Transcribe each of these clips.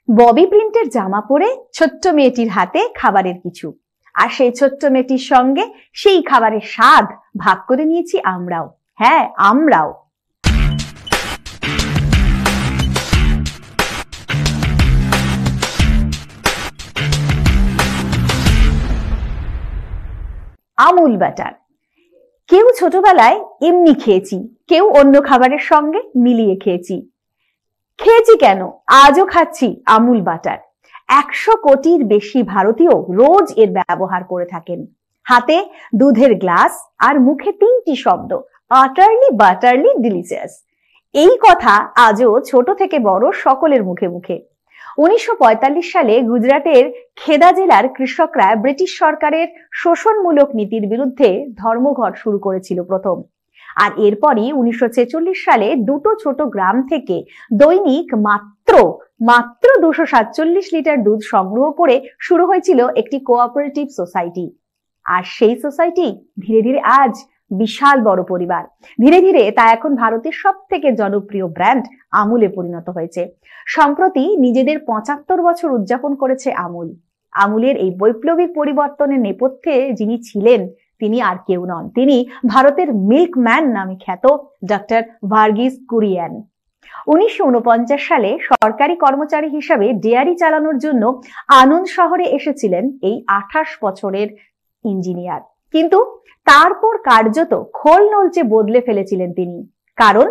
ববি প্রিন্টের জামা পরে ছোট্ট মেয়েটির হাতে খাবারের কিছু, আর সেই ছোট্ট মেয়েটির সঙ্গে সেই খাবারের স্বাদ ভাগ করে নিয়েছি আমরাও। হ্যাঁ, আমরাও। আমুল বাটার কেউ ছোটবেলায় এমনি খেয়েছি, কেউ অন্য খাবারের সঙ্গে মিলিয়ে খেয়েছি। কেন, আজও খাচ্ছি আমুল বাটার। 100 কোটির বেশি ভারতীয় রোজ এর ব্যবহার করে থাকেন। হাতে দুধের গ্লাস আর মুখে 3টি শব্দ, আটারলি বাটারলি ডিলিশিয়াস। এই কথা আজও ছোট থেকে বড় সকলের মুখে মুখে। 1945 সালে গুজরাটের খেদা জেলার কৃষকরা ব্রিটিশ সরকারের শোষণমূলক নীতির বিরুদ্ধে ধর্মঘট শুরু করেছিল প্রথম। আর এরপরই 1946 সালে দুটো ছোট গ্রাম থেকে দৈনিক মাত্র 247 লিটার দুধ সংগ্রহ করে শুরু হয়েছিল একটি কোঅপারেটিভ সোসাইটি। আর সেই সোসাইটি ধীরে ধীরে আজ বিশাল বড় পরিবার। ধীরে ধীরে তা এখন ভারতের সব থেকে জনপ্রিয় ব্র্যান্ড আমুলে পরিণত হয়েছে। সম্প্রতি নিজেদের 75 বছর উদযাপন করেছে আমুল। আমুলের এই বৈপ্লবিক পরিবর্তনের নেপথ্যে যিনি ছিলেন তিনি আর কেউ নন, তিনি ভারতের মিল্কম্যান নামে খ্যাত ডক্টর ভার্গিস কুরিয়েন। 1949 সালে সরকারি কর্মচারী হিসাবে ডেয়ারি চালানোর জন্য আনন্দ শহরে এসেছিলেন এই 28 বছরের ইঞ্জিনিয়ার। কিন্তু তারপর কার্যত খোল নলচে বদলে ফেলেছিলেন তিনি, কারণ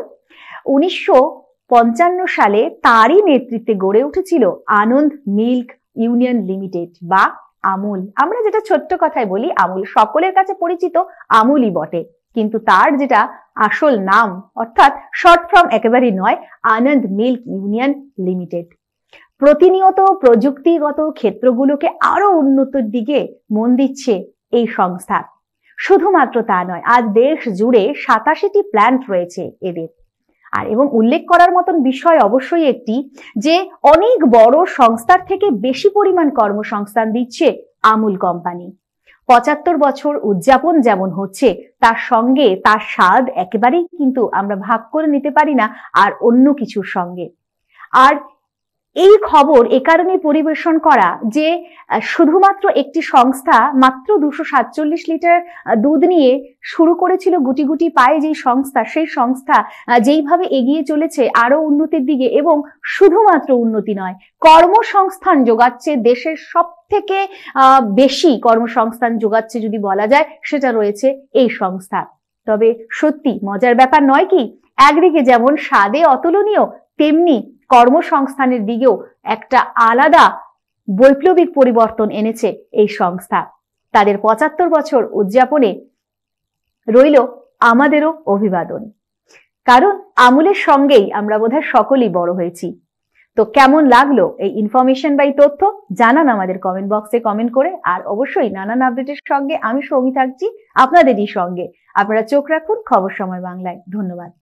1955 সালে তারই নেতৃত্বে গড়ে উঠেছিল আনন্দ মিল্ক ইউনিয়ন লিমিটেড বা আমুল। আমরা যেটা ছোট্ট কথায় বলি আমুল, সকলের কাছে পরিচিত আমুলই বটে, কিন্তু তার যেটা আসল নাম অর্থাৎ শর্ট ফর্ম একেবারেই নয়, আনন্দ মিল্ক ইউনিয়ন লিমিটেড। প্রতিনিয়ত প্রযুক্তিগত ক্ষেত্রগুলোকে আরো উন্নতির দিকে মন দিচ্ছে এই সংস্থা। শুধুমাত্র তা নয়, আজ দেশ জুড়ে 87টি প্ল্যান্ট রয়েছে এদের। আর এবং উল্লেখ করার মতন বিষয় অবশ্যই একটি যে অনেক বড় সংস্থার থেকে বেশি পরিমাণ কর্মসংস্থান দিচ্ছে আমুল কোম্পানি। 75 বছর উদযাপন যেমন হচ্ছে, তার সঙ্গে তার স্বাদ একেবারেই কিন্তু আমরা ভাগ করে নিতে পারি না আর অন্য কিছুর সঙ্গে। আর এই খবর এ কারণে পরিবেশন করা যে শুধুমাত্র একটি সংস্থা মাত্র 247 লিটার দুধ নিয়ে শুরু করেছিল গুটি গুটি পায়ে, যেই সংস্থা, সেই সংস্থা যেইভাবে এগিয়ে চলেছে আরো উন্নতির দিকে, এবং শুধুমাত্র উন্নতি নয়, কর্মসংস্থান যোগাচ্ছে, দেশের সব থেকে বেশি কর্মসংস্থান যোগাচ্ছে যদি বলা যায়, সেটা রয়েছে এই সংস্থা। তবে সত্যি মজার ব্যাপার নয় কি, একদিকে যেমন স্বাদে অতুলনীয়, তেমনি কর্মসংস্থানের দিকেও একটা আলাদা বৈপ্লবিক পরিবর্তন এনেছে এই সংস্থা। তাদের 75 বছর উদযাপনে রইল আমাদেরও অভিবাদন, কারণ আমুলের সঙ্গেই আমরা বোধহয় সকলেই বড় হয়েছি। তো কেমন লাগলো এই ইনফরমেশন বা এই তথ্য জানান আমাদের কমেন্ট বক্সে কমেন্ট করে। আর অবশ্যই নানান আপডেটের সঙ্গে আমি সৌমি থাকছি আপনাদেরই সঙ্গে। আপনারা চোখ রাখুন খবর সময় বাংলায়। ধন্যবাদ।